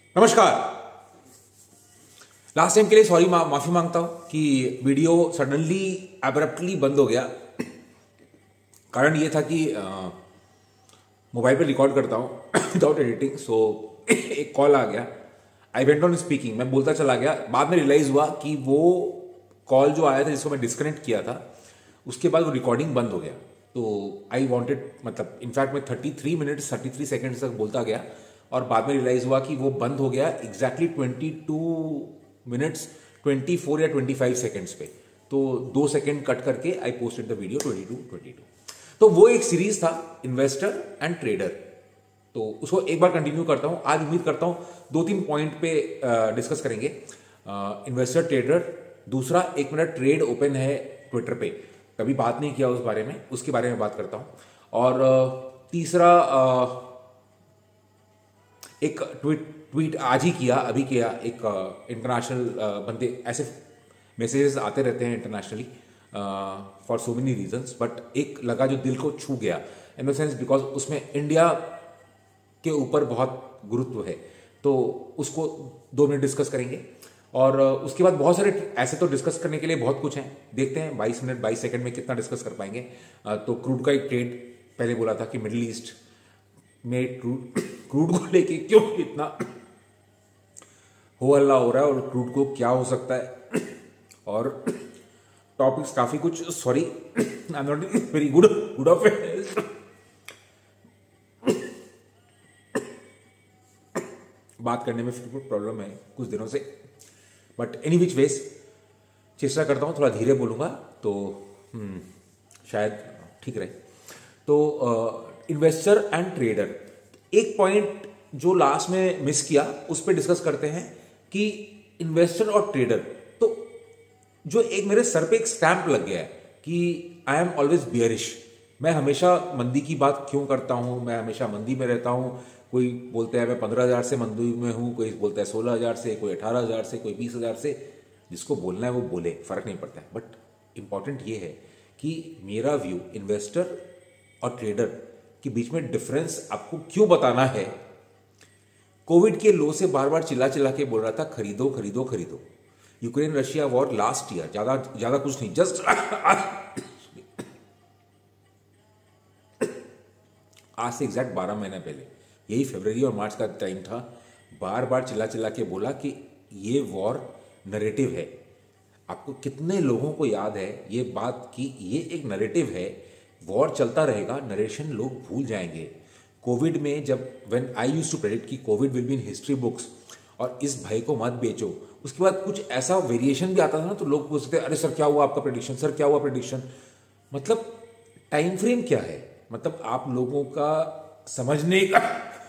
नमस्कार। Last time के लिए सॉरी, माफी मांगता हूं कि वीडियो सडनली एब्रप्टली बंद हो गया। कारण ये था कि मोबाइल पे रिकॉर्ड करता हूं विदाउट एडिटिंग, सो एक कॉल आ गया। आई वेंट ऑन स्पीकिंग, मैं बोलता चला गया। बाद में रियलाइज हुआ कि वो कॉल जो आया था जिसको मैं डिस्कनेक्ट किया था, उसके बाद वो रिकॉर्डिंग बंद हो गया। तो आई वॉन्टेड, मतलब इनफैक्ट मैं 33 मिनट्स 33 सेकेंड्स तक बोलता गया और बाद में रियलाइज हुआ कि वो बंद हो गया एग्जैक्टली 22 मिनट्स 24 या 25 सेकेंड्स पे। तो 2 सेकेंड कट करके आई पोस्टेड द वीडियो 22। तो वो एक सीरीज था इन्वेस्टर एंड ट्रेडर, तो उसको एक बार कंटिन्यू करता हूं। आज उम्मीद करता हूं 2-3 पॉइंट पे डिस्कस करेंगे। इन्वेस्टर ट्रेडर, दूसरा एक मेरा ट्रेड ओपन है ट्विटर पे, कभी बात नहीं किया उस बारे में, उसके बारे में बात करता हूं। और तीसरा एक ट्वीट आज ही किया, अभी किया। एक इंटरनेशनल बंदे, ऐसे मैसेजेस आते रहते हैं internationally for so many reasons, but एक लगा जो दिल को छू गया इन द सेंस बिकॉज उसमें इंडिया के ऊपर बहुत गुरुत्व है। तो उसको 2 मिनट डिस्कस करेंगे और उसके बाद बहुत सारे, ऐसे तो डिस्कस करने के लिए बहुत कुछ है, देखते हैं 22 मिनट 22 सेकंड में कितना डिस्कस कर पाएंगे। तो क्रूड का एक ट्रेड पहले बोला था कि मिडिल ईस्ट में क्रूड को लेके क्यों इतना हो हल्ला हो रहा है और क्रूड को क्या हो सकता है, और टॉपिक्स काफी कुछ, sorry I am not very good of it, बात करने में फिर प्रॉब्लम है कुछ दिनों से, बट एनी विच वेज चेष्टा करता हूं थोड़ा धीरे बोलूंगा तो शायद ठीक रहे। तो इन्वेस्टर एंड ट्रेडर, एक पॉइंट जो लास्ट में मिस किया उस पर डिस्कस करते हैं कि इन्वेस्टर और ट्रेडर, तो जो एक मेरे सर पे एक स्टैंप लग गया है कि आई एम ऑलवेज बियरिश। मैं हमेशा मंदी की बात क्यों करता हूं, मैं हमेशा मंदी में रहता हूं। कोई बोलते हैं मैं 15,000 से मंदी में हूं, कोई बोलता है 16,000 से, कोई 18,000 से, कोई 20,000 से। जिसको बोलना है वो बोले, फर्क नहीं पड़ता है। बट इंपॉर्टेंट ये है कि मेरा व्यू इन्वेस्टर और ट्रेडर के बीच में डिफरेंस आपको क्यों बताना है। कोविड के लो से बार बार चिल्ला चिल्ला के बोल रहा था खरीदो खरीदो खरीदो। Ukraine Russia war last year, ज्यादा कुछ नहीं, जस्ट आज से एग्जैक्ट 12 महीने पहले, यही फरवरी और मार्च का टाइम था, बार बार चिल्ला चिल्ला के बोला कि ये वॉर नरेटिव है। आपको कितने लोगों को याद है ये बात कि ये एक नरेटिव है, वॉर चलता रहेगा, नरेशन लोग भूल जाएंगे। कोविड में जब when I used to predict कि Covid will be in history books और इस भय को मत बेचो, उसके बाद कुछ ऐसा वेरिएशन भी आता था ना, तो लोग पूछते थे अरे सर क्या हुआ आपका प्रेडिक्शन, सर क्या हुआ प्रेडिक्शन। मतलब टाइम फ्रेम क्या है, मतलब आप लोगों का समझने का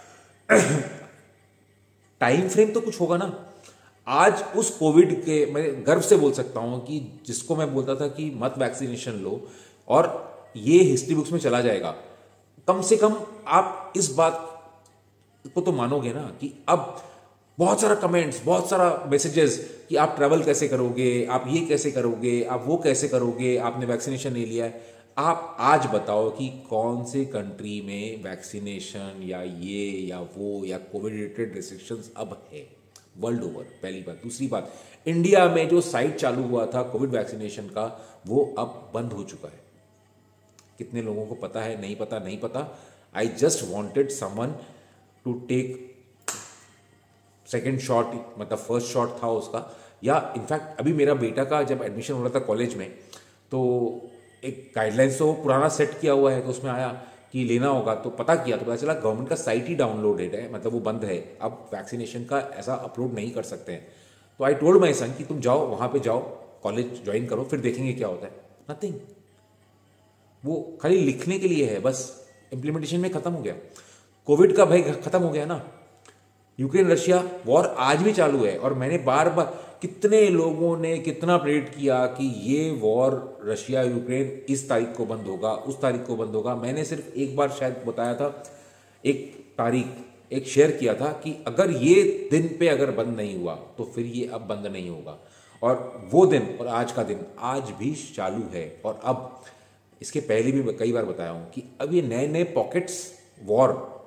टाइम फ्रेम तो कुछ होगा ना। आज उस कोविड के, मैं गर्व से बोल सकता हूं कि जिसको मैं बोलता था कि मत वैक्सीनेशन लो और ये हिस्ट्री बुक्स में चला जाएगा, कम से कम आप इस बात को तो मानोगे ना कि अब बहुत सारा कमेंट्स, बहुत सारा मैसेजेस कि आप ट्रैवल कैसे करोगे, आप ये कैसे करोगे, आप वो कैसे करोगे, आपने वैक्सीनेशन नहीं लिया है। आप आज बताओ कि कौन से कंट्री में वैक्सीनेशन या ये या वो या कोविड रिलेटेड रिस्ट्रिक्शंस अब है वर्ल्ड ओवर, पहली बात। दूसरी बात, इंडिया में जो साइट चालू हुआ था कोविड वैक्सीनेशन का, वो अब बंद हो चुका है। कितने लोगों को पता है, नहीं पता, नहीं पता। I just wanted someone to take second shot, मतलब फर्स्ट शॉट था उसका। या इनफैक्ट अभी मेरा बेटा का जब एडमिशन हो रहा था कॉलेज में, तो एक गाइडलाइंस तो पुराना सेट किया हुआ है, तो उसमें आया कि लेना होगा, तो पता किया तो पता चला गवर्नमेंट का साइट ही डाउनलोडेड है, मतलब वो बंद है, अब वैक्सीनेशन का ऐसा अपलोड नहीं कर सकते हैं। तो आई टोल्ड माई सन कि तुम जाओ वहां पे, जाओ कॉलेज ज्वाइन करो, फिर देखेंगे क्या होता है। नथिंग, वो खाली लिखने के लिए है, बस इंप्लीमेंटेशन में खत्म हो गया। कोविड का भय खत्म हो गया ना। यूक्रेन रशिया वॉर आज भी चालू है और मैंने बार बार, कितने लोगों ने कितना प्रेडिक्ट किया कि ये वॉर रशिया यूक्रेन इस तारीख को बंद होगा, उस तारीख को बंद होगा। मैंने सिर्फ एक बार शायद बताया था, एक तारीख एक शेयर किया था कि अगर ये दिन पे अगर बंद नहीं हुआ तो फिर ये अब बंद नहीं होगा। और वो दिन और आज का दिन आज भी चालू है। और अब इसके पहले भी कई बार बताया हूं कि अब ये नए नए पॉकेट्स वॉर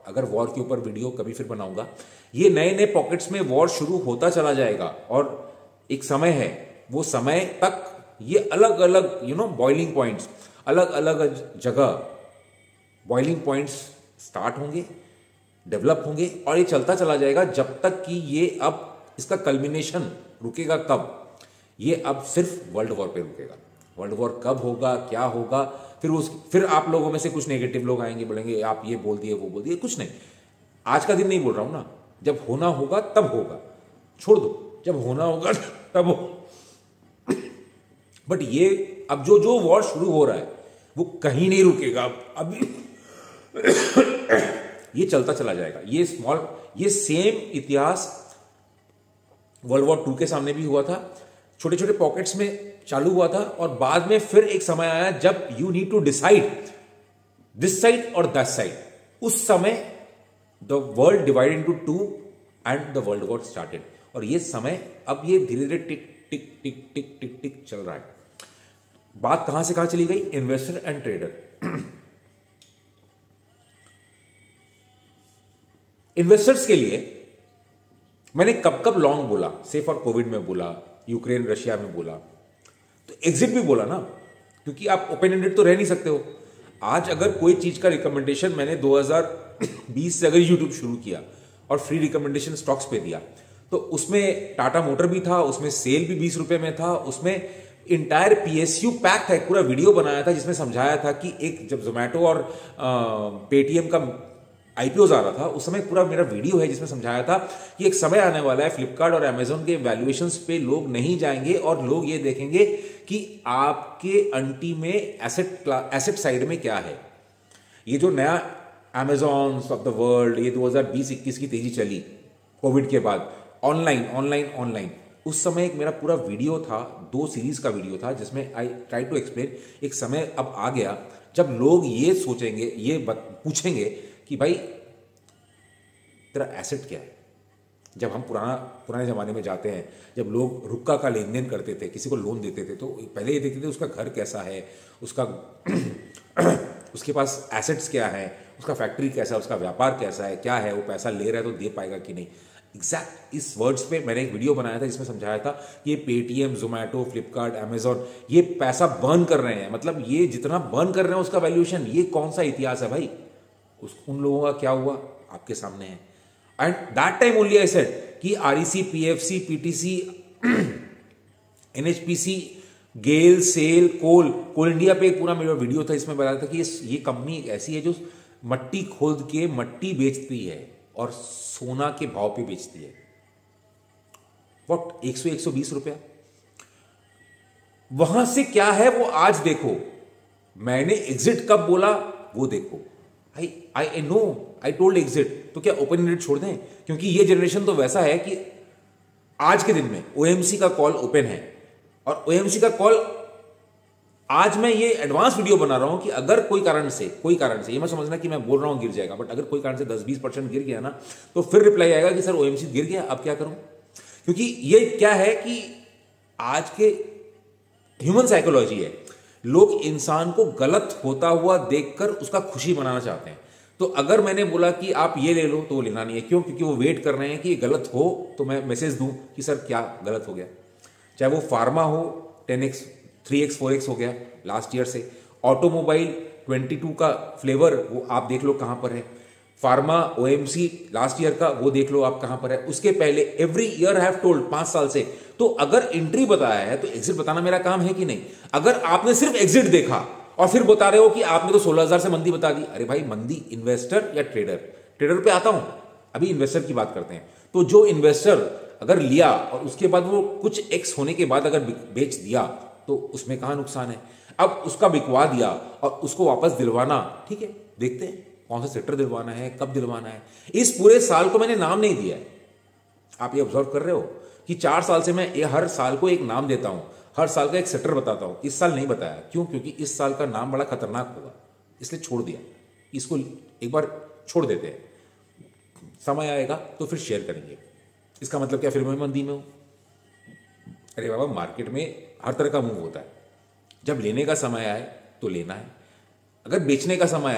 अगर वॉर के ऊपर वीडियो कभी फिर बनाऊंगा। ये नए नए पॉकेट्स में वॉर शुरू होता चला जाएगा और एक समय है, वो समय तक ये अलग अलग बॉइलिंग पॉइंट्स, अलग अलग जगह बॉइलिंग पॉइंट्स स्टार्ट होंगे, डेवलप होंगे और ये चलता चला जाएगा जब तक कि ये अब इसका कल्मिनेशन रुकेगा कब? ये अब सिर्फ वर्ल्ड वॉर पे रुकेगा। वर्ल्ड वॉर कब होगा, क्या होगा, फिर आप लोगों में से कुछ नेगेटिव लोग आएंगे, बोलेंगे आप ये बोल दिए वो बोल दिए। कुछ नहीं, आज का दिन नहीं बोल रहा हूं ना, जब होना होगा तब होगा, छोड़ दो, जब होना होगा तब हो। बट ये अब जो वॉर शुरू हो रहा है वो कहीं नहीं रुकेगा अभी। ये चलता चला जाएगा। ये सेम इतिहास वर्ल्ड वॉर 2 के सामने भी हुआ था, छोटे छोटे पॉकेट्स में चालू हुआ था और बाद में फिर एक समय आया जब you need to decide this side और दैट साइड। उस समय the world divide into 2 and the world war started. और ये समय अब ये धीरे धीरे टिक टिक टिक टिक टिक टिक चल रहा है। बात कहां से कहां चली गई? Investor and trader. इन्वेस्टर्स के लिए मैंने कब कब लॉन्ग बोला, से फॉर कोविड में बोला, यूक्रेन रशिया में बोला, तो एग्जिट भी बोला ना, क्योंकि आप ओपन एंडेड तो रह नहीं सकते हो। आज अगर कोई चीज का रिकमेंडेशन मैंने 2020 से अगर यूट्यूब शुरू किया और फ्री रिकमेंडेशन स्टॉक्स पे दिया, तो उसमें टाटा मोटर भी था, उसमें सेल भी 20 रुपए में था, उसमें इंटायर पीएसयू पैक था। एक पूरा वीडियो बनाया था जिसमें समझाया था कि एक जब जोमैटो और पेटीएम का आईपीओ आ रहा था, उस समय पूरा मेरा वीडियो है जिसमें समझाया था कि एक समय आने वाला है फ्लिपकार्ट और अमेजोन के वैल्यूएशंस पे लोग नहीं जाएंगे और लोग ये देखेंगे कि आपके अंटी में एसेट साइड में क्या है। ये जो नया अमेजोन ऑफ द वर्ल्ड, ये 2020-21 की तेजी चली कोविड के बाद, ऑनलाइन ऑनलाइन ऑनलाइन, उस समय एक मेरा पूरा वीडियो था, 2 सीरीज का वीडियो था जिसमें आई ट्राई टू एक्सप्लेन। एक समय अब आ गया जब लोग ये सोचेंगे, ये पूछेंगे कि भाई तेरा एसेट क्या है। जब हम पुराने जमाने में जाते हैं, जब लोग रुक्का का लेन देन करते थे, किसी को लोन देते थे, तो पहले ये देखते थे उसका घर कैसा है, उसका उसके पास एसेट्स क्या है, उसका फैक्ट्री कैसा है, उसका व्यापार कैसा है, क्या है, वो पैसा ले रहा है तो दे पाएगा कि नहीं। एग्जैक्ट इस वर्ड्स पे मैंने एक वीडियो बनाया था जिसमें समझाया था कि ये पेटीएम, जोमैटो, फ्लिपकार्ट, अमेजोन ये पैसा बर्न कर रहे हैं, मतलब ये जितना बर्न कर रहे हैं उसका वैल्यूएशन, ये कौन सा इतिहास है भाई? उन लोगों का क्या हुआ आपके सामने है। And that time only I said कि REC, PFC, PTC, NHPC, GAIL, SAIL, Coal India पे एक पूरा मेरा वीडियो था इसमें बताया था कि ये कंपनी एक ऐसी है जो मट्टी खोद के मट्टी बेचती है और सोना के भाव पे बेचती है। व्हाट 100-120 रुपया, वहां से क्या है वो आज देखो। मैंने एग्जिट कब बोला वो देखो। I know I told exit, तो क्या ओपन एंडेड छोड़ दें? क्योंकि ये जनरेशन तो वैसा है कि आज के दिन में ओएमसी का कॉल ओपन है और ओएमसी का कॉल आज मैं ये एडवांस वीडियो बना रहा हूं कि अगर कोई कारण से ये मत समझना कि मैं बोल रहा हूं गिर जाएगा, बट अगर कोई कारण से 10-20% गिर गया ना, तो फिर रिप्लाई आएगा कि सर ओएमसी गिर गया, अब क्या करूं? क्योंकि ये क्या है कि आज के ह्यूमन साइकोलॉजी है, लोग इंसान को गलत होता हुआ देखकर उसका खुशी मनाना चाहते हैं। तो अगर मैंने बोला कि आप ये ले लो तो वो लेना नहीं है। क्यों? क्योंकि वो वेट कर रहे हैं कि ये गलत हो तो मैं मैसेज दूं कि सर क्या गलत हो गया। चाहे वो फार्मा हो, 10x 3x 4x हो गया लास्ट ईयर से, ऑटोमोबाइल 22 का फ्लेवर वो आप देख लो कहां पर है, फार्मा ओएमसी लास्ट ईयर का वो देख लो आप कहां पर है, उसके पहले एवरी ईयर हैव टोल्ड 5 साल से। तो अगर एंट्री बताया है तो एग्जिट बताना मेरा काम है कि नहीं? अगर आपने सिर्फ एग्जिट देखा और फिर बता रहे हो कि आपने तो 16,000 से मंदी बता दी, अरे भाई मंदी इन्वेस्टर या ट्रेडर पे आता हूं, अभी इन्वेस्टर की बात करते हैं। तो जो इन्वेस्टर अगर लिया और उसके बाद वो कुछ एक्स होने के बाद अगर बेच दिया तो उसमें कहां नुकसान है? अब उसका बिकवा दिया और उसको वापस दिलवाना, ठीक है, देखते हैं कौन सा सेक्टर दिलवाना है, कब दिलवाना है। इस पूरे साल को मैंने नाम नहीं दिया है। आप ये ऑब्जर्व कर रहे हो कि 4 साल से मैं हर साल को एक नाम देता हूं, हर साल का एक सेक्टर बताता हूं। इस साल नहीं बताया। क्यों? क्योंकि इस साल का नाम बड़ा खतरनाक होगा, इसलिए छोड़ दिया। इसको एक बार छोड़ देते हैं, समय आएगा तो फिर शेयर करेंगे। इसका मतलब क्या फिर मैं मंदी में हूं? अरे बाबा, मार्केट में हर तरह का मूव होता है। जब लेने का समय आए तो लेना है, अगर बेचने का समय आए,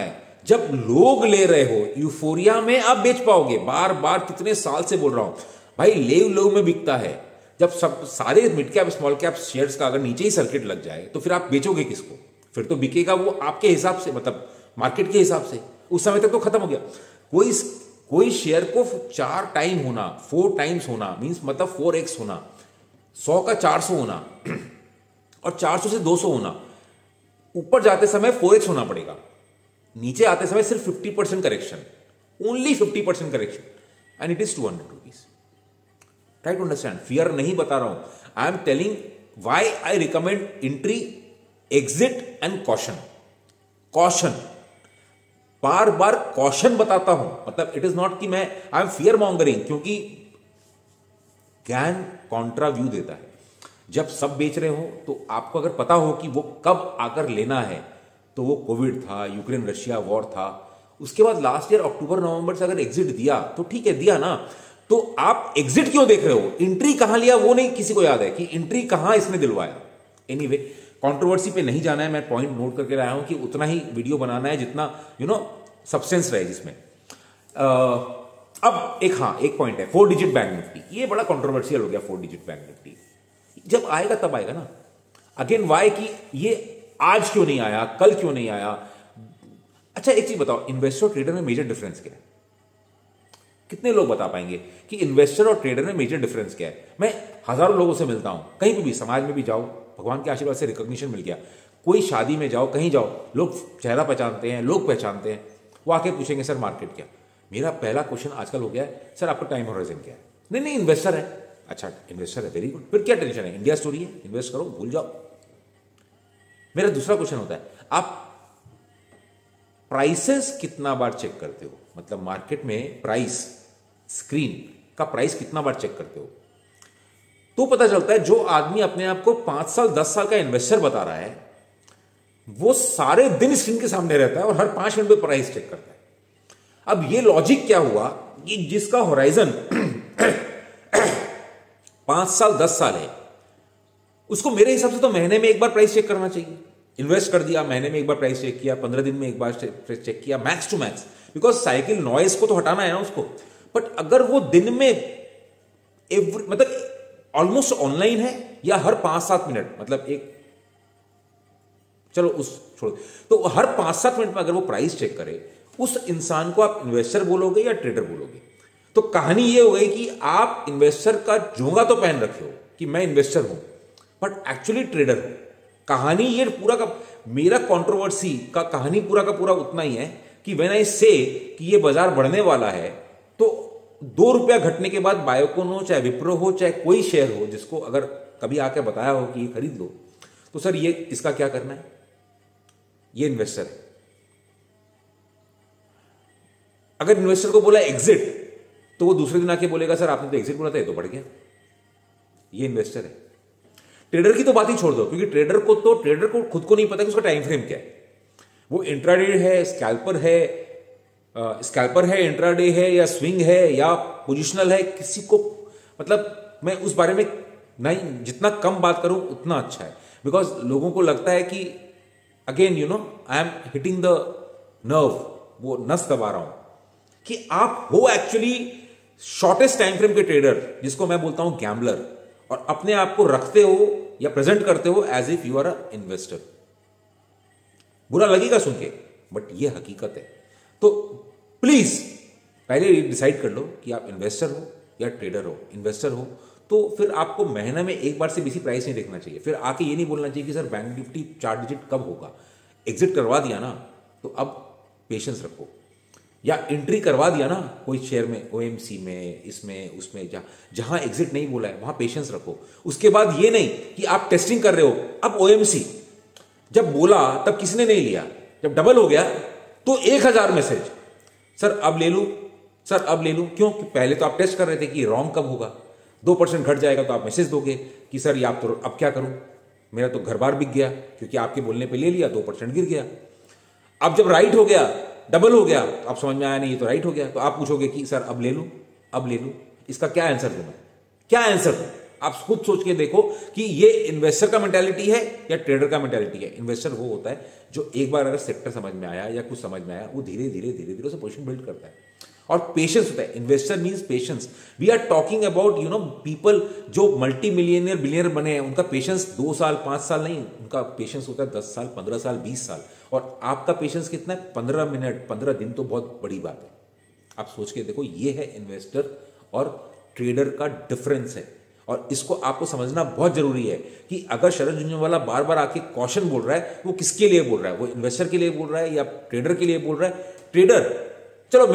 जब लोग ले रहे हो यूफोरिया में आप बेच पाओगे। बार बार कितने साल से बोल रहा हूं भाई, लेव लो में बिकता है। जब सब सारे mid cap small cap shares का अगर नीचे ही सर्किट लग जाए तो फिर आप बेचोगे किसको? फिर तो बिकेगा वो आपके हिसाब से, मतलब मार्केट के हिसाब से। उस समय तक तो खत्म हो गया। कोई शेयर को 4 टाइम होना, 4 टाइम्स होना मींस मतलब 4x होना, 100 का 400 होना और 400 से 200 होना। ऊपर जाते समय 4x होना पड़ेगा, नीचे आते समय सिर्फ 50% correction, only 50% correction, and it is 200 rupees. Try to understand. Fear नहीं बता रहा हूं, I am telling why I recommend entry, exit and caution. Caution, बार बार कॉशन बताता हूं, मतलब इट इज नॉट कि मैं आई एम फियर मॉन्गरिंग, क्योंकि ज्ञान कॉन्ट्रा व्यू देता है। जब सब बेच रहे हो तो आपको अगर पता हो कि वो कब आकर लेना है, तो वो कोविड था, यूक्रेन रशिया वॉर था, उसके बाद लास्ट ईयर अक्टूबर नवंबर से अगर एग्जिट दिया तो ठीक है, दिया ना। तो आप एग्जिट क्यों देख रहे हो? एंट्री कहां लिया वो नहीं किसी को याद है कि एंट्री कहां इसने दिलवाया। एनीवे, कंट्रोवर्सी पे नहीं जाना है, मैं पॉइंट नोट करके लाया हूं कि उतना ही वीडियो बनाना है जितना सब्सटेंस रहे जिसमें। अब एक पॉइंट है 4 डिजिट बैंक निफ्टी। ये बड़ा कंट्रोवर्शियल हो गया 4 डिजिट बैंक निफ्टी। जब आएगा तब आएगा ना। अगेन वाई कि ये आज क्यों नहीं आया, कल क्यों नहीं आया। अच्छा एक चीज बताओ, इन्वेस्टर और ट्रेडर में मेजर डिफरेंस क्या है? कितने लोग बता पाएंगे कि इन्वेस्टर और ट्रेडर में मेजर डिफरेंस क्या है? मैं हजारों लोगों से मिलता हूं, कहीं पे भी, समाज में भी जाओ, भगवान के आशीर्वाद से रिकॉग्निशन मिल गया, कोई शादी में जाओ, कहीं जाओ, लोग चेहरा पहचानते हैं, लोग पहचानते हैं, वो आके पूछेंगे सर मार्केट क्या। मेरा पहला क्वेश्चन आजकल हो गया है, सर आपका टाइम होराइजन क्या है? नहीं इन्वेस्टर है। अच्छा इन्वेस्टर है, वेरी गुड, फिर क्या टेंशन है, इंडिया स्टोरी है, इन्वेस्ट करो, भूल जाओ। मेरा दूसरा क्वेश्चन होता है, आप प्राइसेस कितना बार चेक करते हो? मतलब मार्केट में प्राइस, स्क्रीन का प्राइस कितना बार चेक करते हो? तो पता चलता है जो आदमी अपने आप को 5 साल 10 साल का इन्वेस्टर बता रहा है, वो सारे दिन स्क्रीन के सामने रहता है और हर 5 मिनट में प्राइस चेक करता है। अब ये लॉजिक क्या हुआ कि जिसका होराइजन 5 साल 10 साल है, उसको मेरे हिसाब से तो महीने में एक बार प्राइस चेक करना चाहिए। इन्वेस्ट कर दिया, महीने में एक बार प्राइस चेक किया, 15 दिन में एक बार चेक किया, max to max, because cycle noise को तो हटाना है ना उसको। बट अगर वो दिन में मतलब ऑलमोस्ट ऑनलाइन है या हर 5-7 मिनट, मतलब एक, चलो उस छोड़ो, तो हर 5-7 मिनट में अगर वो प्राइस चेक करे, उस इंसान को आप इन्वेस्टर बोलोगे या ट्रेडर बोलोगे? तो कहानी ये हो गई कि आप इन्वेस्टर का जोंगा तो पहन रखे हो कि मैं इन्वेस्टर हूं, बट एक्चुअली ट्रेडर हूं। कहानी ये पूरा का मेरा कंट्रोवर्सी का कहानी पूरा का पूरा उतना ही है कि व्हेन आई से कि ये बाजार बढ़ने वाला है, तो 2 रुपया घटने के बाद बायोकॉन हो, चाहे विप्रो हो, चाहे कोई शेयर हो, जिसको अगर कभी आके बताया हो कि ये खरीद लो, तो सर ये इसका क्या करना है? ये इन्वेस्टर है। अगर इन्वेस्टर को बोला एग्जिट, तो वो दूसरे दिन आके बोलेगा सर आपने तो एग्जिट बोला था, ये तो बढ़ गया। ये इन्वेस्टर है। ट्रेडर की तो बात ही छोड़ दो, क्योंकि ट्रेडर को खुद को नहीं पता कि उसका टाइम फ्रेम क्या है। वो इंट्राडे है, स्कैल्पर है, इंट्राडे है या स्विंग है या पोजिशनल है, किसी को मतलब मैं उस बारे में नहीं, जितना कम बात करूं उतना अच्छा है। बिकॉज लोगों को लगता है कि again I am hitting the nerve, वो नस दबा रहा हूं कि आप हो एक्चुअली शॉर्टेस्ट टाइम फ्रेम के ट्रेडर, जिसको मैं बोलता हूं गैम्बलर, और अपने आप को रखते हो या प्रेजेंट करते हो as if you are a investor. बुरा लगेगा सुन के, बट ये हकीकत है। तो प्लीज पहले डिसाइड कर लो कि आप इन्वेस्टर हो या ट्रेडर हो। इन्वेस्टर हो तो फिर आपको महीने में एक बार से बेसी प्राइस नहीं देखना चाहिए। फिर आके ये नहीं बोलना चाहिए कि सर बैंक निफ्टी 4 डिजिट कब होगा। एग्जिट करवा दिया ना, तो अब पेशेंस रखो, या एंट्री करवा दिया ना कोई शेयर में, ओएमसी में, इसमें उसमें, जहां एग्जिट नहीं बोला है वहां पेशेंस रखो। उसके बाद ये नहीं कि आप टेस्टिंग कर रहे हो। अब ओएमसी जब बोला तब किसने नहीं लिया, जब डबल हो गया तो 1000 मैसेज, सर अब ले लूं, सर अब ले लूं। क्यों? कि पहले तो आप टेस्ट कर रहे थे कि रॉन्ग कब होगा। 2% घट जाएगा तो आप मैसेज दोगे कि सर ये आप तो अब क्या करूं, मेरा तो घर बार बिक गया, क्योंकि आपके बोलने पे ले लिया, 2% गिर गया। अब जब राइट हो गया, डबल हो गया, तो आप समझ में आया नहीं ये तो राइट हो गया, तो आप पूछोगे कि सर अब ले लूं, अब ले लूं। इसका क्या आंसर दूं मैं, क्या आंसर दूं? आप खुद सोच के देखो कि ये इन्वेस्टर का मेंटालिटी है या ट्रेडर का मेंटालिटी है। इन्वेस्टर वो होता है जो एक बार अगर सेक्टर समझ में आया या कुछ समझ में आया, वो धीरे धीरे धीरे धीरे उसे पोजीशन बिल्ड करता है। और पेशेंस होता है। Investor means patience. We are talking about people जो मल्टी मिलियनियर बिलियनर बने हैं, उनका पेशेंस 2 साल 5 साल नहीं, उनका पेशेंस होता है 10 साल 15 साल 20 साल। और आपका पेशेंस कितना है? 15 मिनट 15 दिन तो बहुत बड़ी बात है। आप सोच के देखो, ये है इन्वेस्टर और ट्रेडर का डिफरेंस है। और इसको आपको समझना बहुत जरूरी है कि अगर शरद झुंझुनवाला बार बार आके कॉशन बोल रहा है, वो किसके लिए बोल रहा है? वो इन्वेस्टर के लिए बोल रहा है या ट्रेडर के लिए बोल रहा है? ट्रेडर, चलो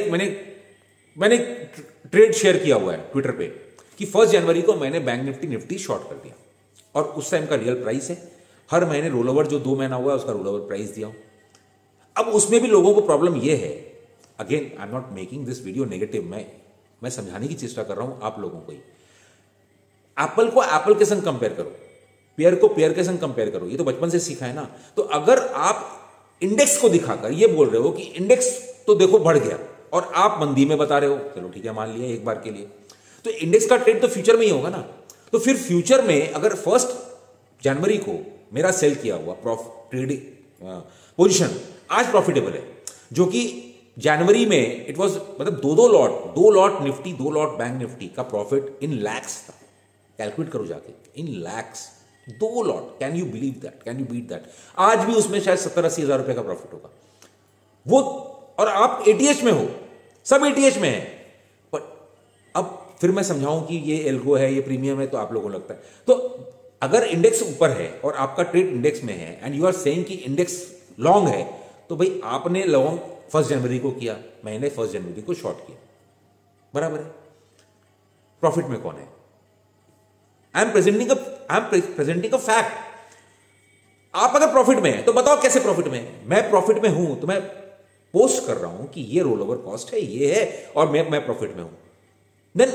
मैंने ट्रेड शेयर किया हुआ है ट्विटर पे कि 1 जनवरी को मैंने बैंक निफ्टी शॉर्ट कर दिया और उस टाइम का रियल प्राइस है। हर महीने रोल ओवर जो 2 महीना हुआ है उसका रोल ओवर प्राइस दिया हूं। अब उसमें भी लोगों को प्रॉब्लम यह है, again I am not making this video negative, मैं समझाने की चेष्टा कर रहा हूं आप लोगों को ही। एप्पल को एप्पल के संग कंपेयर करो, पेयर को पेयर के संग कंपेयर करो, ये तो बचपन से सीखा है ना। तो अगर आप इंडेक्स को दिखाकर ये बोल रहे हो कि इंडेक्स तो देखो बढ़ गया और आप मंदी में बता रहे हो, चलो ठीक है मान लिया एक बार के लिए, तो इंडेक्स का ट्रेड तो फ्यूचर में ही होगा ना। तो फिर फ्यूचर में अगर 1 जनवरी को मेरा सेल किया हुआ ट्रेडिंग पोजीशन आज प्रॉफिटेबल है, जो कि जनवरी में इट वाज मतलब 2 lot Nifty 2 lot bank Nifty का प्रॉफिट इन लैक्स था। कैलकुलेट करो जाके, in lakhs 2 lot. Can you believe that? Can you beat that? आज भी उसमें शायद 70-80 हजार रुपए का प्रॉफिट होगा वो, और आप एटीएच में हो, सब एटीएच में है। बट अब फिर मैं समझाऊं कि ये एल्गो है, ये प्रीमियम है, तो आप लोगों को लगता है। तो अगर इंडेक्स ऊपर है और आपका ट्रेड इंडेक्स में है एंड यू आर सेइंग कि इंडेक्स लॉन्ग है, तो भाई आपने लॉन्ग 1 जनवरी को किया, मैंने 1 जनवरी को शॉर्ट किया, बराबर है। प्रॉफिट में कौन है? I am presenting a fact. आप अगर प्रॉफिट में है तो बताओ कैसे प्रॉफिट में है? मैं प्रॉफिट में हूं तो मैं पोस्ट कर रहा हूं कि ये रोल ओवर कॉस्ट है, ये है, और मैं प्रॉफिट में हूं। Then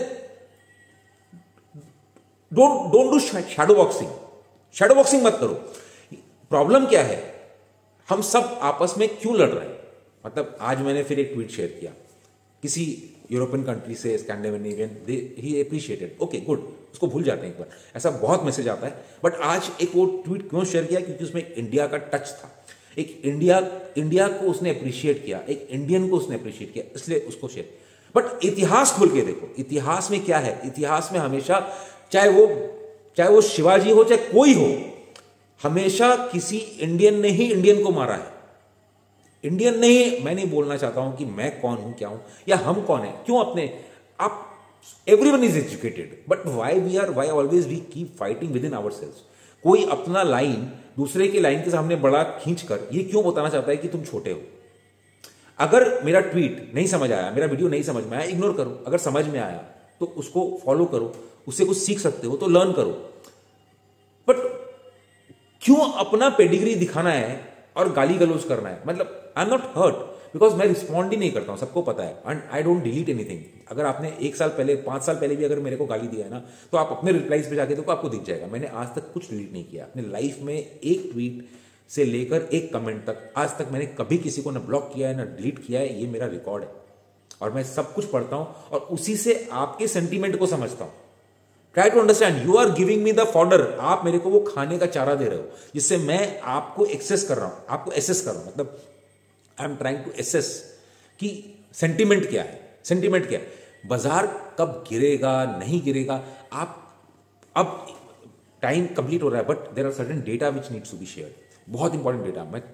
don't do shadow boxing. Shadow boxing मत करो। प्रॉब्लम क्या है? हम सब आपस में क्यों लड़ रहे हैं? मतलब आज मैंने फिर एक ट्वीट शेयर किया किसी यूरोपियन कंट्री से, स्कैंडिनेवियन, ही अप्रिशिएटेड, ओके गुड, उसको भूल जाते हैं एक बार, ऐसा बहुत मैसेज आता है। बट आज एक वो ट्वीट क्यों शेयर किया? क्योंकि उसमें इंडिया का टच था। एक इंडिया को उसने अप्रिशिएट किया, एक इंडियन को उसने अप्रिशिएट किया, इसलिए उसको शेयर। बट इतिहास खोल के देखो, इतिहास में क्या है? इतिहास में हमेशा चाहे वो शिवाजी हो चाहे कोई हो, हमेशा किसी इंडियन ने ही इंडियन को मारा है। इंडियन ने ही, मैं नहीं बोलना चाहता हूं कि मैं कौन हूं क्या हूं या हम कौन है, क्यों अपने आप, everyone is educated, but why always we keep fighting with in ourselves. कोई अपना लाइन दूसरे के लाइन के सामने बड़ा खींचकर ये क्यों बताना चाहता है कि तुम छोटे हो? अगर मेरा ट्वीट नहीं समझ आया, मेरा वीडियो नहीं समझ में आया, इग्नोर करो। अगर समझ में आया तो उसको फॉलो करो, उससे कुछ सीख सकते हो तो लर्न करो। बट क्यों अपना पेडिग्री दिखाना है और गाली गलौज करना है? मतलब I am not hurt because मैं रिस्पॉन्ड ही नहीं करता हूं, सबको पता है, and I don't delete anything. अगर आपने 1 साल पहले 5 साल पहले भी अगर मेरे को गाली दिया है ना, तो आप अपने रिप्लाईज पे जाके देखो, आपको दिख जाएगा। मैंने आज तक कुछ डिलीट नहीं किया अपने लाइफ में, एक ट्वीट से लेकर एक कमेंट तक आज तक मैंने कभी किसी को ना ब्लॉक किया है ना डिलीट किया है। ये मेरा रिकॉर्ड है और मैं सब कुछ पढ़ता हूं और उसी से आपके सेंटीमेंट को समझता हूं। Try to understand, you are giving me the fodder. आप मेरे को वो खाने का चारा दे रहे हो जिससे मैं आपको एक्सेस कर रहा हूं, आपको एसेस कर रहा हूं। मतलब I am trying to assess कि सेंटीमेंट क्या है, सेंटीमेंट क्या है, बाजार कब गिरेगा नहीं गिरेगा। आप अब टाइम कंप्लीट हो रहा है, but there are certain data which needs to be shared. बहुत इंपॉर्टेंट डेटा। मैं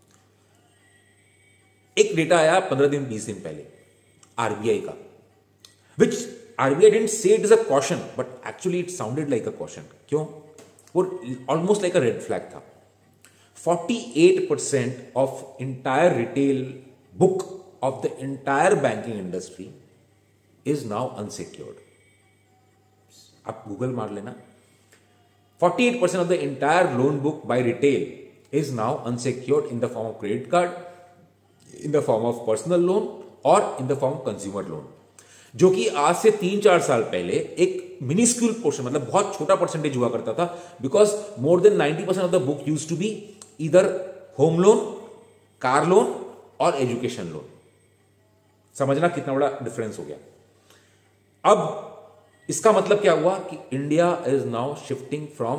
एक डेटा आया 15 दिन 20 दिन पहले आरबीआई का, which RBI didn't say it is a caution, but actually it sounded like a caution. क्यों? वो almost like a red flag था। 48% of entire retail book of the entire banking industry is now unsecured. आप Google मार लेना, 48% of the entire loan book by retail is now unsecured in the form of credit card, in the form of personal loan or in the form of consumer loan, जो कि आज से 3-4 साल पहले एक मिनिस्क्यूल पोर्शन, मतलब बहुत छोटा परसेंटेज हुआ करता था, because more than 90% of the book used to be either home loan, car loan और एजुकेशन लोन। समझना कितना बड़ा डिफरेंस हो गया। अब इसका मतलब क्या हुआ कि India is now shifting from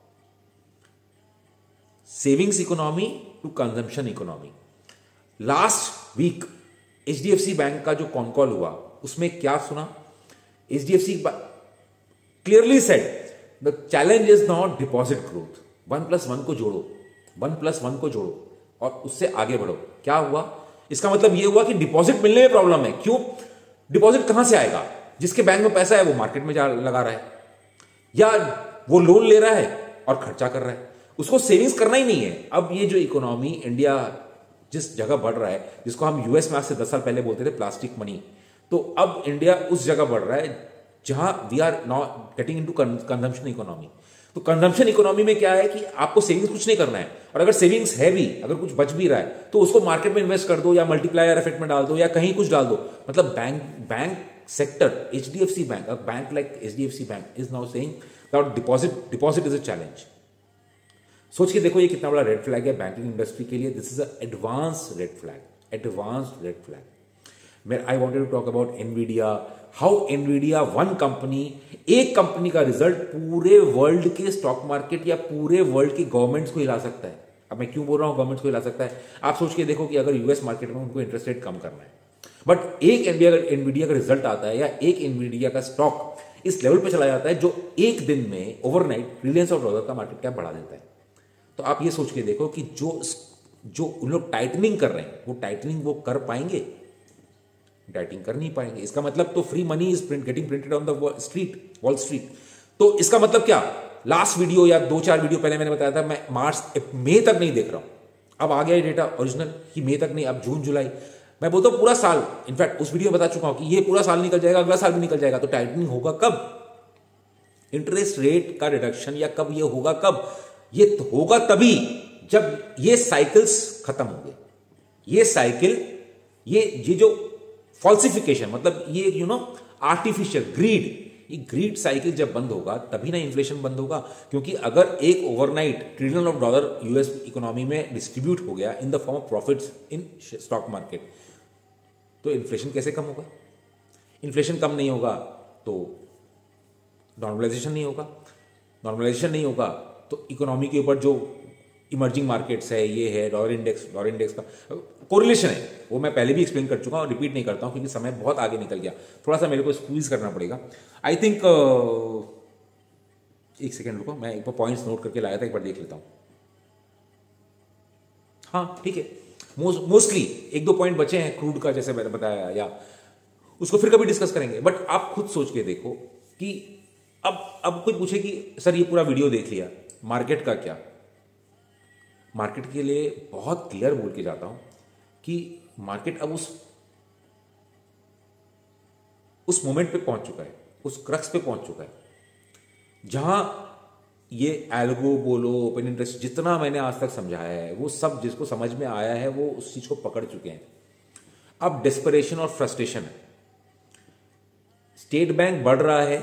savings economy to consumption economy. Last week HDFC bank का जो कॉन कॉल हुआ उसमें क्या सुना? HDFC clearly said the challenge is not deposit growth, 1+1 को जोड़ो, 1+1 को जोड़ो और उससे आगे बढ़ो। क्या हुआ? इसका मतलब यह हुआ कि डिपॉजिट मिलने में प्रॉब्लम है। क्यों? डिपॉजिट कहां से आएगा? जिसके बैंक में पैसा है वो मार्केट में जा लगा रहा है, या वो लोन ले रहा है और खर्चा कर रहा है, उसको सेविंग्स करना ही नहीं है। अब ये जो इकोनॉमी इंडिया जिस जगह बढ़ रहा है, जिसको हम यूएस में आज से 10 साल पहले बोलते थे प्लास्टिक मनी, तो अब इंडिया उस जगह बढ़ रहा है जहां we are not getting into consumption economy. तो कंजम्पशन इकोनॉमी में क्या है कि आपको सेविंग्स कुछ नहीं करना है, और अगर सेविंग्स है भी, अगर कुछ बच भी रहा है तो उसको मार्केट में इन्वेस्ट कर दो, या मल्टीप्लायर इफेक्ट में डाल दो, या कहीं कुछ डाल दो। मतलब bank sector, HDFC bank, a bank like HDFC Bank is now saying that deposit is a challenge। सोच के देखो ये कितना बड़ा रेड फ्लैग है बैंकिंग इंडस्ट्री के लिए। This is advance red flag. I wanted to talk about Nvidia, how Nvidia one company, एक कंपनी का रिजल्ट पूरे वर्ल्ड के स्टॉक मार्केट या पूरे वर्ल्ड की गवर्नमेंट्स को हिला सकता है। अब मैं क्यों बोल रहा हूं गवर्नमेंट्स को हिला सकता है? आप सोच के देखो कि अगर यूएस मार्केट में उनको इंटरेस्ट रेट कम करना है, बट एक एनवीडिया का रिजल्ट आता है या एक एनवीडिया का स्टॉक इस लेवल पे चला जाता है जो एक दिन में ओवरनाइट ट्रिलियंस ऑफ डॉलर का मार्केट कैप बढ़ा देता है। तो आप ये सोच के देखो कि जो उन लोग टाइटनिंग कर रहे हैं वो टाइटनिंग वो कर पाएंगे? टाइटनिंग कर नहीं पाएंगे। इसका मतलब तो free money is getting printed on the Wall Street. तो इसका मतलब क्या? लास्ट वीडियो या 2-4 वीडियो पहले मैंने बताया था मैं मई तक नहीं देख रहा हूं। अब आ गया ये डेटा ओरिजिनल कि मई तक नहीं, अब जून जुलाई, मैं बोलता हूं पूरा साल। इनफैक्ट उस वीडियो में बता चुका हूं कि ये पूरा साल निकल जाएगा, अगला साल भी निकल जाएगा। तो टाइटनिंग होगा कब? इंटरेस्ट रेट का रिडक्शन या कब ये होगा? कब ये होगा? तभी जब ये साइकिल्स खत्म होंगे। ये साइकिल, ये जो फॉल्सिफिकेशन, मतलब ये आर्टिफिशियल ग्रीड, ये ग्रीड साइकिल जब बंद होगा तभी ना इन्फ्लेशन बंद होगा। क्योंकि अगर एक overnight trillion of dollar US economy में डिस्ट्रीब्यूट हो गया in the form of profits in stock market, तो इन्फ्लेशन कैसे कम होगा? इन्फ्लेशन कम नहीं होगा तो नॉर्मलाइजेशन नहीं होगा, नॉर्मलाइजेशन नहीं होगा तो इकोनॉमी के ऊपर जो इमर्जिंग मार्केट्स है, ये है डॉलर इंडेक्स का कोरिलेशन है, वो मैं पहले भी एक्सप्लेन कर चुका हूं, रिपीट नहीं करता हूं क्योंकि समय बहुत आगे निकल गया। थोड़ा सा मेरे को स्क्वीज करना पड़ेगा। आई थिंक एक सेकेंड रुको, मैं एक बार पॉइंट्स नोट करके लाया था, एक बार देख लेता हूं। हाँ ठीक है, मोस्टली 1-2 पॉइंट बचे हैं क्रूड का, जैसे मैंने बताया, या उसको फिर कभी डिस्कस करेंगे। बट आप खुद सोच के देखो कि अब कोई पूछे कि सर ये पूरा वीडियो देख लिया, मार्केट का क्या? मार्केट के लिए बहुत क्लियर बोल के जाता हूं कि मार्केट अब उस मोमेंट पे पहुंच चुका है, उस क्रक्स पे पहुंच चुका है जहां ये एल्गो बोलो, ओपन इंटरेस्ट, जितना मैंने आज तक समझाया है वो सब जिसको समझ में आया है वो उस चीज को पकड़ चुके हैं। अब डेस्परेशन और फ्रस्ट्रेशन है। स्टेट बैंक बढ़ रहा है,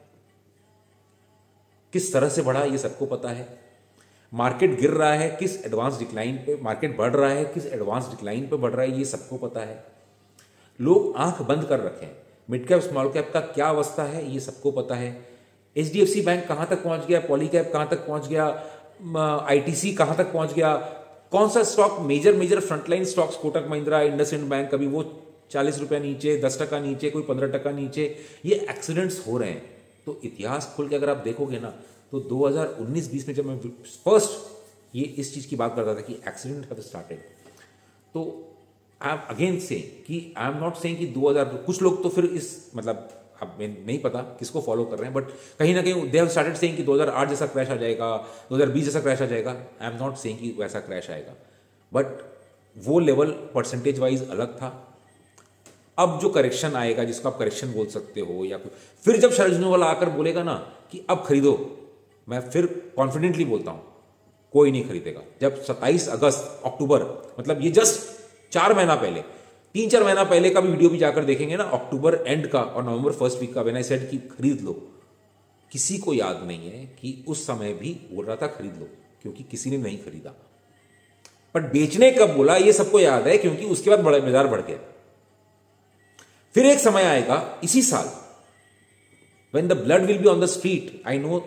किस तरह से बढ़ा ये सबको पता है। मार्केट गिर रहा है, किस एडवांस डिक्लाइन पे। मार्केट बढ़ रहा है, किस एडवांस डिक्लाइन पे बढ़ रहा है ये सबको पता है। लोग आंख बंद कर रखे हैं। मिड कैप स्मॉल कैप का क्या अवस्था है ये सबको पता है। एचडीएफसी बैंक कहां तक पहुंच गया, पॉलीकैप कहां तक पहुंच गया, आईटीसी कहां तक पहुंच गया, कौन सा stock major frontline stocks, Kotak Mahindra, IndusInd bank, कभी वो 40 रुपया नीचे, 10% नीचे, कोई 15% नीचे, ये एक्सीडेंट्स हो रहे हैं। तो इतिहास खोल के अगर आप देखोगे ना तो 2019-20 में जब मैं फर्स्ट ये इस चीज की बात करता था कि एक्सीडेंट हैव स्टार्टेड, तो आई एम अगेन सेइंग कि आई एम नॉट सेइंग कि 2000, कुछ लोग तो फिर इस मतलब अब मैं नहीं पता किसको फॉलो कर रहे हैं, बट कहीं ना कहीं दे हैव स्टार्टेड सेइंग कि 2008 जैसा क्रैश आ जाएगा, 2020 जैसा क्रैश आ जाएगा। आई एम नॉट सेइंग कि वैसा क्रैश आएगा, बट वो लेवल परसेंटेज वाइज अलग था। अब जो करेक्शन आएगा, जिसको आप करेक्शन बोल सकते हो, या फिर जब शरद वाला आकर बोलेगा ना कि अब खरीदो, मैं फिर कॉन्फिडेंटली बोलता हूं कोई नहीं खरीदेगा। जब 27 अगस्त अक्टूबर, मतलब ये जस्ट 4 महीना पहले, 3-4 महीना पहले का भी वीडियो भी जाकर देखेंगे ना, अक्टूबर एंड का और नवंबर फर्स्ट वीक का, व्हेन आई सेड कि खरीद लो, किसी को याद नहीं है कि उस समय भी बोल रहा था खरीद लो, क्योंकि किसी ने नहीं खरीदा। बट बेचने कब बोला ये सबको याद है, क्योंकि उसके बाद बड़ा बाजार बढ़ गया। फिर एक समय आएगा इसी साल when the blood will be on the street, I know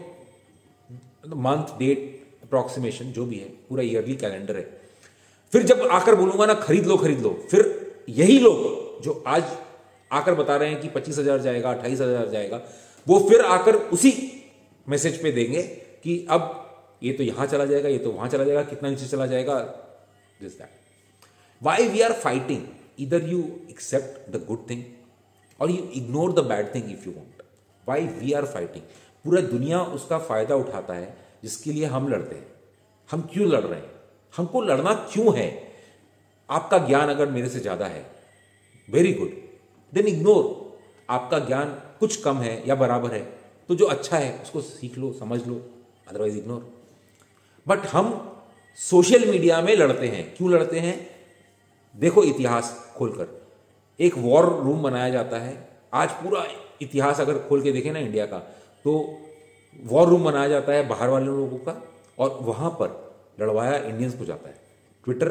month, date, approximation जो भी है, पूरा ईयरली कैलेंडर है। फिर जब आकर बोलूंगा ना खरीद लो खरीद लो, फिर यही लोग जो आज आकर बता रहे हैं कि 25,000 जाएगा, 28,000 जाएगा, वो फिर आकर उसी मैसेज पे देंगे कि अब ये तो यहां चला जाएगा, ये तो वहां चला जाएगा, कितना नीचे चला जाएगा, this that. Why we are fighting? Either you accept the good thing और you ignore the bad thing if you want. Why we are fighting? पूरा दुनिया उसका फायदा उठाता है जिसके लिए हम लड़ते हैं। हम क्यों लड़ रहे हैं? हमको लड़ना क्यों है? आपका ज्ञान अगर मेरे से ज्यादा है, वेरी गुड, देन इग्नोर। आपका ज्ञान कुछ कम है या बराबर है, तो जो अच्छा है उसको सीख लो, समझ लो, अदरवाइज इग्नोर। बट हम सोशल मीडिया में लड़ते हैं। क्यों लड़ते हैं? देखो इतिहास खोलकर, एक वॉर रूम बनाया जाता है। आज पूरा इतिहास अगर खोल के देखें ना इंडिया का, तो वॉर रूम बनाया जाता है बाहर वाले लोगों का, और वहां पर लड़वाया इंडियंस को जाता है। Twitter,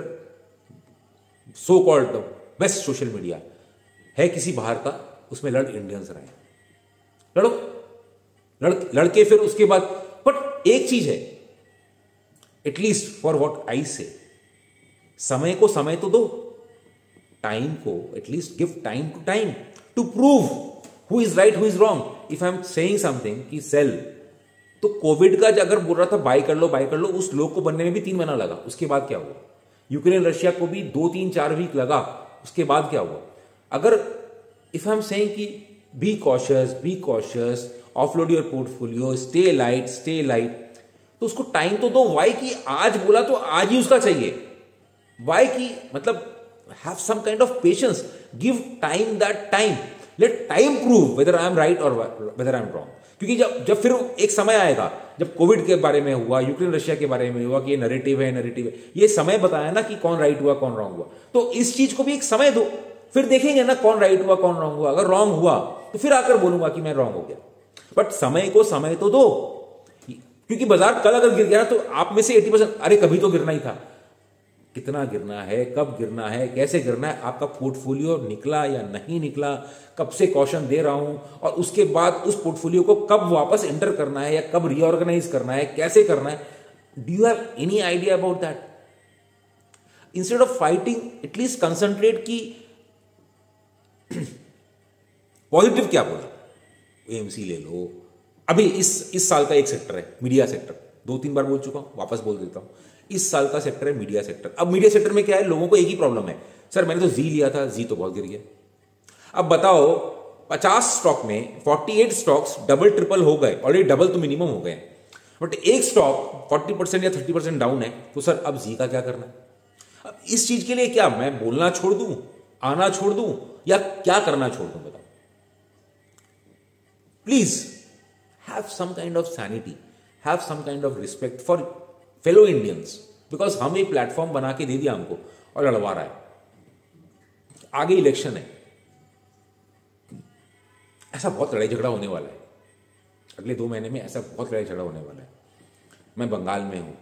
so called the best social media है किसी बाहर का, उसमें लड़ इंडियंस रहे। लड़ो, लड़के फिर उसके बाद। बट एक चीज है, एटलीस्ट फॉर व्हाट आई से, समय को समय तो दो, टाइम को at least give time to time to prove who is right who is wrong. If I am saying something कि सेल, तो कोविड का अगर बोल रहा था बाय कर लो बाय कर लो, उस लोग को बनने में भी 3 महीना लगा। उसके बाद क्या हुआ? यूक्रेन रशिया को भी 2, 3, 4 वीक लगा। उसके बाद क्या हुआ? अगर इफ आई एम सेइंग कि be cautious, offload your portfolio, stay light, तो उसको टाइम तो दो। वाई की आज बोला तो आज ही उसका चाहिए। वाई की मतलब have some kind of patience, give time that time, let time prove whether I am right और वेदर आई एम रॉन्ग। क्योंकि जब फिर एक समय आएगा, जब कोविड के बारे में हुआ, यूक्रेन रशिया के बारे में हुआ कि ये नैरेटिव है, ये समय बताया ना कि कौन राइट हुआ कौन रॉन्ग हुआ। तो इस चीज को भी एक समय दो, फिर देखेंगे ना कौन राइट हुआ कौन रॉन्ग हुआ। अगर रॉन्ग हुआ तो फिर आकर बोलूंगा कि मैं रॉन्ग हो गया। बट समय को समय तो दो, क्योंकि बाजार कल अगर गिर गया तो आप में से 80% अरे कभी तो गिरना ही था। कितना गिरना है, कब गिरना है, कैसे गिरना है, आपका पोर्टफोलियो निकला या नहीं निकला, कब से कॉशन दे रहा हूं, और उसके बाद उस पोर्टफोलियो को कब वापस एंटर करना है या कब रीऑर्गेनाइज करना है, कैसे करना है, do you have any idea about that? Instead of fighting, at least concentrate की पॉजिटिव क्या बोला। एएमसी ले लो। अभी इस साल का एक सेक्टर है मीडिया सेक्टर, 2-3 बार बोल चुका हूं, वापस बोल देता हूं। इस साल का सेक्टर है मीडिया सेक्टर। अब मीडिया सेक्टर में क्या है, लोगों को एक ही प्रॉब्लम है, सर मैंने तो जी लिया था, जी तो बहुत गिर गया। अब बताओ 50 स्टॉक में 48 स्टॉक्स डबल ट्रिपल हो गए, ऑलरेडी डबल तो मिनिमम हो गए, बट एक स्टॉक 40% या 30% डाउन है, तो सर अब जी का क्या करना है? अब इस चीज के लिए क्या मैं बोलना छोड़ दूं, आना छोड़ दूं, या क्या करना छोड़ दूं? बताओ please. Have some kind of sanity, have some kind of respect for fellow Indians, because हम एक प्लेटफॉर्म बना के दे दिया हमको और लड़वा रहा है। आगे इलेक्शन है, ऐसा बहुत लड़ाई झगड़ा होने वाला है अगले 2 महीने में, ऐसा बहुत लड़ाई झगड़ा होने वाला है। मैं बंगाल में हूं।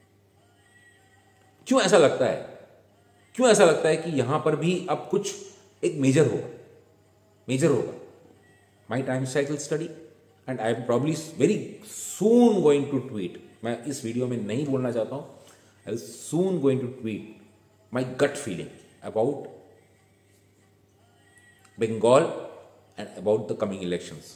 क्यों ऐसा लगता है? क्यों ऐसा लगता है कि यहां पर भी अब कुछ एक मेजर होगा? My time cycle study, and I am probably very soon going to tweet. मैं इस वीडियो में नहीं बोलना चाहता हूं, I will soon going to tweet my gut feeling about Bengal and about the coming elections.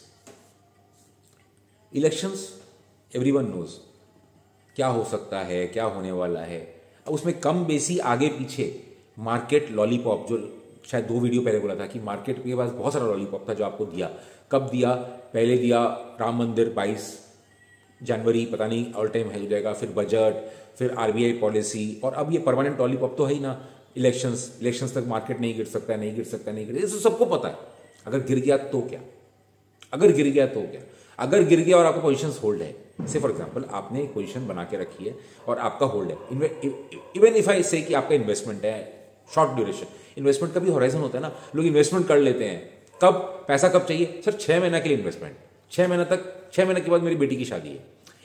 Elections everyone knows क्या हो सकता है, क्या होने वाला है। अब उसमें कम बेसी आगे पीछे मार्केट लॉलीपॉप, जो शायद 2 वीडियो पहले बोला था कि मार्केट के पास बहुत सारा लॉलीपॉप था जो आपको दिया। कब दिया? पहले दिया राम मंदिर 22 जनवरी, पता नहीं ऑल टाइम हाई हो जाएगा, फिर बजट, फिर आरबीआई पॉलिसी, और अब ये परमानेंट लॉलीपॉप तो है ही ना, इलेक्शंस तक मार्केट नहीं गिर सकता, ये तो सबको पता है। अगर गिर गया तो क्या? अगर गिर गया और आपका पोजीशंस होल्ड है, से फॉर एग्जांपल आपने एक पोजीशन बना के रखी है और आपका होल्ड है, इवन इफ आई से कि आपका इन्वेस्टमेंट है शॉर्ट ड्यूरेशन, इन्वेस्टमेंट का भी होराइजन होता है ना, लोग इन्वेस्टमेंट कर लेते हैं। कब पैसा कब चाहिए? सर 6 महीना के लिए इन्वेस्टमेंट, 6 महीने के बाद मेरी बेटी की शादी है,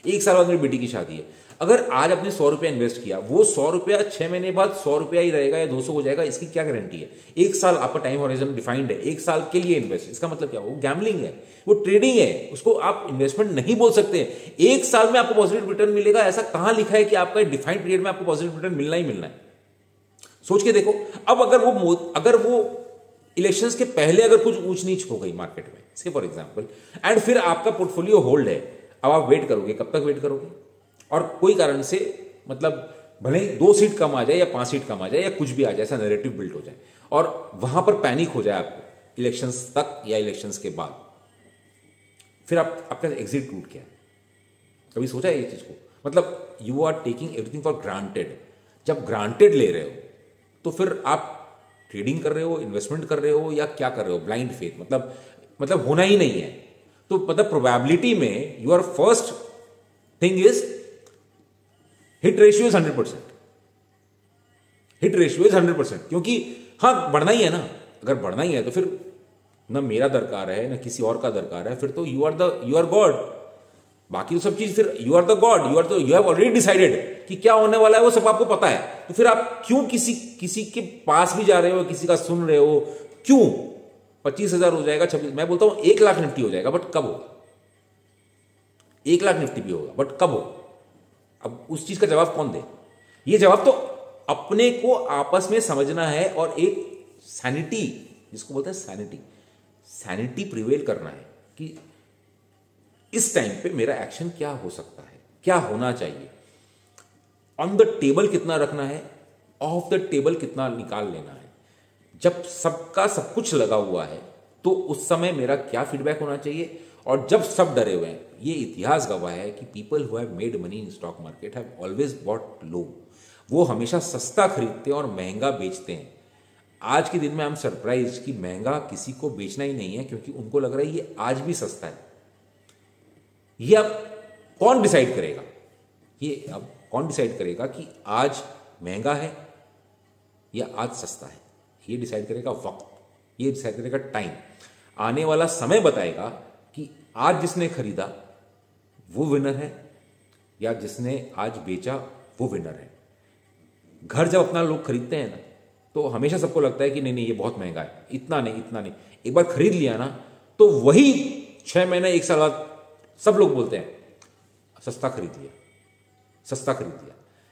1 साल बाद मेरी बेटी की शादी है, अगर आज आपने 100 रुपया इन्वेस्ट किया, वो 100 रुपया 6 महीने बाद 100 रुपया ही रहेगा या 200 हो जाएगा, इसकी क्या गारंटी है? 1 साल आपका टाइम हॉरिजन डिफाइंड है, 1 साल के लिए इन्वेस्ट, इसका मतलब क्या? वो गैम्बलिंग है, वो ट्रेडिंग है, उसको आप इन्वेस्टमेंट नहीं बोल सकते। 1 साल में आपको पॉजिटिव रिटर्न मिलेगा, ऐसा कहां लिखा है कि आपका डिफाइंड पीरियड में आपको पॉजिटिव रिटर्न मिलना ही मिलना है? सोच के देखो। अब अगर वो इलेक्शंस के पहले अगर कुछ ऊंच नीच हो गई मार्केट में, से फॉर एग्जांपल, एंड फिर आपका पोर्टफोलियो होल्ड है, अब आप वेट करोगे, कब तक वेट करोगे? और कोई कारण से मतलब भले ही 2 सीट कम आ जाए या 5 सीट कम आ जाए या कुछ भी आ जाए, ऐसा नैरेटिव बिल्ड हो जाए और वहां पर पैनिक हो जाए आपको इलेक्शंस तक या इलेक्शंस के बाद, फिर आपका एग्जिट रूट क्या है? कभी सोचा है ये चीज को? मतलब you are taking everything for granted. जब ग्रांटेड ले रहे हो तो फिर आप ट्रेडिंग कर रहे हो, इन्वेस्टमेंट कर रहे हो, या क्या कर रहे हो? ब्लाइंड फेथ, मतलब होना ही नहीं है। तो मतलब प्रोबेबिलिटी में your first thing is hit ratio is 100%। Hit ratio is 100%, क्योंकि हाँ बढ़ना ही है ना। अगर बढ़ना ही है तो फिर ना मेरा दरकार है ना किसी और का दरकार है, फिर तो यू आर गॉड। बाकी तो सब चीज फिर you are the God, you have already decided कि क्या होने वाला है, वो सब आपको पता है। तो फिर आप क्यों किसी के पास भी जा रहे हो, किसी का सुन रहे हो? क्यों? 25,000 हो जाएगा, 26, मैं बोलता हूं 1 लाख निफ्टी हो जाएगा, बट कब होगा? 1 लाख निफ्टी भी होगा, बट कब होगा? अब उस चीज का जवाब कौन दे? ये जवाब तो अपने को आपस में समझना है और एक सैनिटी, जिसको बोलते हैं सैनिटी प्रिवेल करना है कि इस टाइम पे मेरा एक्शन क्या हो सकता है, क्या होना चाहिए, ऑन द टेबल कितना रखना है, ऑफ द टेबल कितना निकाल लेना है। जब सबका सब कुछ लगा हुआ है तो उस समय मेरा क्या फीडबैक होना चाहिए, और जब सब डरे हुए हैं, ये इतिहास गवाह है कि people who have made money in stock market have always bought low. वो हमेशा सस्ता खरीदते हैं और महंगा बेचते हैं। आज के दिन में आई एम सरप्राइज कि महंगा किसी को बेचना ही नहीं है, क्योंकि उनको लग रहा है ये आज भी सस्ता है। ये अब कौन डिसाइड करेगा? ये अब कौन डिसाइड करेगा कि आज महंगा है या आज सस्ता है? ये डिसाइड करेगा वक्त, ये डिसाइड करेगा टाइम। आने वाला समय बताएगा कि आज जिसने खरीदा वो विनर है या जिसने आज बेचा वो विनर है। घर जब अपना लोग खरीदते हैं ना, तो हमेशा सबको लगता है कि नहीं ये बहुत महंगा है, इतना नहीं। एक बार खरीद लिया ना तो वही 6 महीने 1 साल बाद सब लोग बोलते हैं सस्ता खरीद लिया।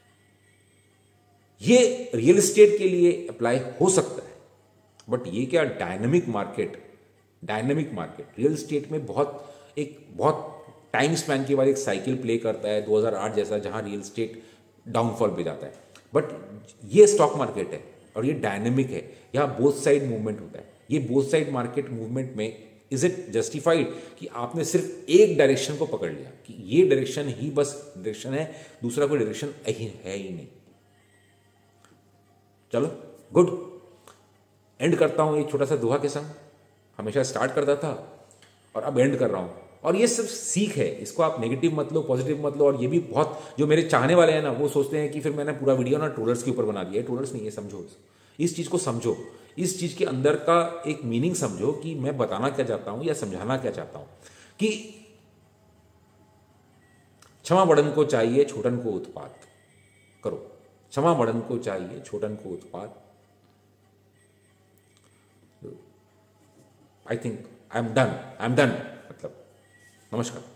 ये रियल एस्टेट के लिए अप्लाई हो सकता है, बट ये क्या डायनेमिक मार्केट रियल एस्टेट में बहुत टाइम स्पैन के बाद एक साइकिल प्ले करता है, 2008 जैसा, जहां रियल एस्टेट डाउनफॉल पे जाता है। बट ये स्टॉक मार्केट है और ये डायनेमिक है, यहां बोथ साइड मूवमेंट होता है। ये बोथ साइड मार्केट मूवमेंट में इज इट जस्टिफाइड कि आपने सिर्फ एक डायरेक्शन को पकड़ लिया कि ये डायरेक्शन ही बस डायरेक्शन है, दूसरा कोई डायरेक्शन है ही नहीं? चलो गुड, एंड करता हूं एक छोटा सा दोहा के संग। हमेशा स्टार्ट करता था और अब एंड कर रहा हूं। और ये सब सीख है, इसको आप नेगेटिव मत लो, पॉजिटिव मत लो। और ये भी बहुत, जो मेरे चाहने वाले हैं ना, वो सोचते हैं कि फिर मैंने पूरा वीडियो ना ट्रोलर्स के ऊपर बना दिया है। ट्रोलर्स नहीं है, समझो इस चीज को, समझो इस चीज के अंदर का एक मीनिंग समझो कि मैं बताना क्या चाहता हूं या समझाना क्या चाहता हूं। कि क्षमा बड़न को चाहिए छोटन को उत्पात करो, क्षमा बड़न को चाहिए छोटन को उत्पात। I think I am done मतलब नमस्कार।